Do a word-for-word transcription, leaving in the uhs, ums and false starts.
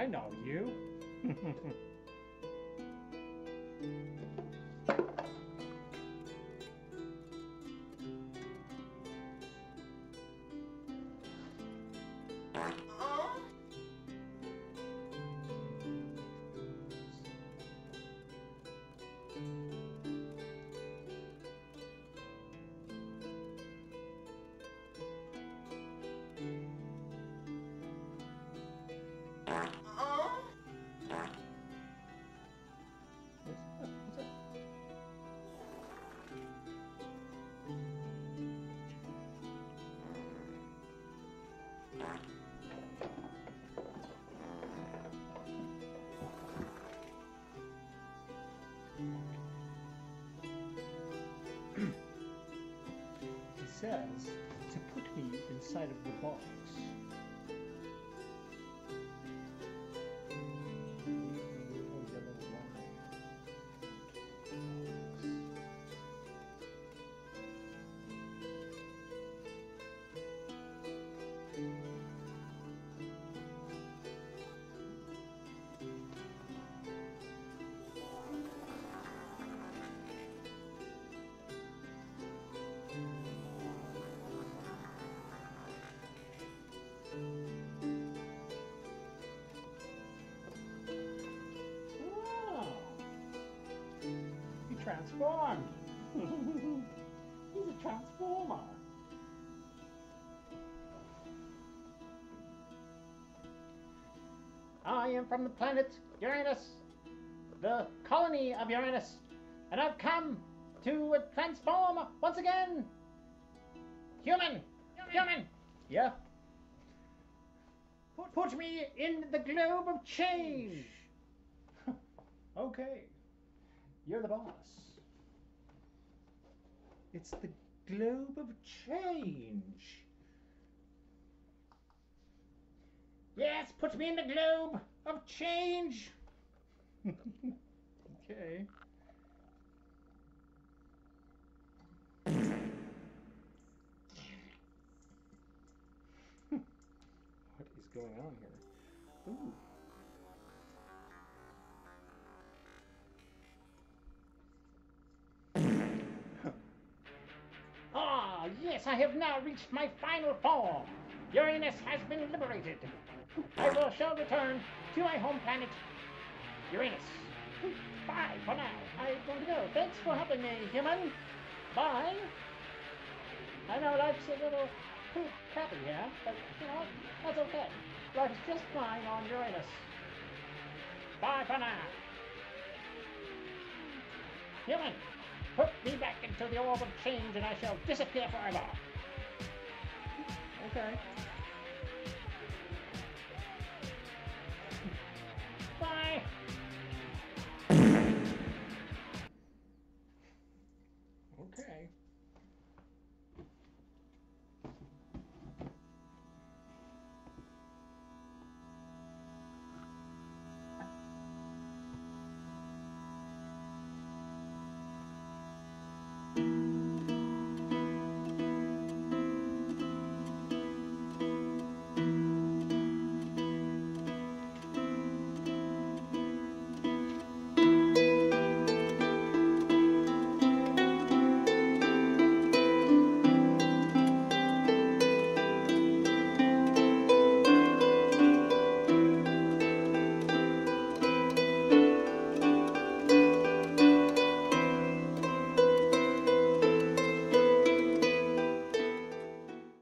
I know you. Says to put me inside of the box. Transformed. He's a transformer. I am from the planet Uranus, the colony of Uranus, and I've come to transform once again. Human, human, human. Yeah. Put, put me in the globe of change. Okay. You're the boss. It's the globe of change. Yes, put me in the globe of change. Okay. What is going on here? Ooh. Ah, yes, I have now reached my final form. Uranus has been liberated. I will shall return to my home planet, Uranus. Bye for now. I'm going to go. Thanks for helping me, human. Bye. I know life's a little crappy here, but, you know, that's okay. Life's just fine on Uranus. Bye for now. Human. Put me back into the orb of change and I shall disappear forever. Okay. Bye. Okay.